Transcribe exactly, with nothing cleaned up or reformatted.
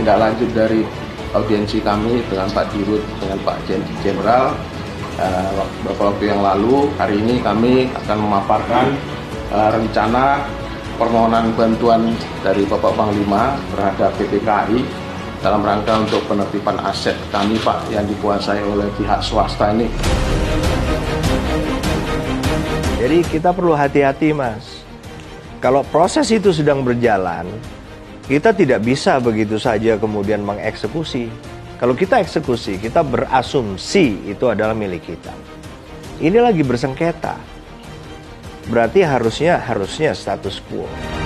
tindak lanjut dari audiensi kami dengan Pak Dirut, dengan Pak Jenderal uh, beberapa waktu yang lalu. Hari ini kami akan memaparkan uh, rencana permohonan bantuan dari Bapak Panglima terhadap P P K I dalam rangka untuk penertiban aset kami, Pak, yang dikuasai oleh pihak swasta ini. Jadi kita perlu hati-hati, Mas. Kalau proses itu sedang berjalan, kita tidak bisa begitu saja kemudian mengeksekusi. Kalau kita eksekusi, kita berasumsi itu adalah milik kita. Ini lagi bersengketa. Berarti harusnya harusnya status quo.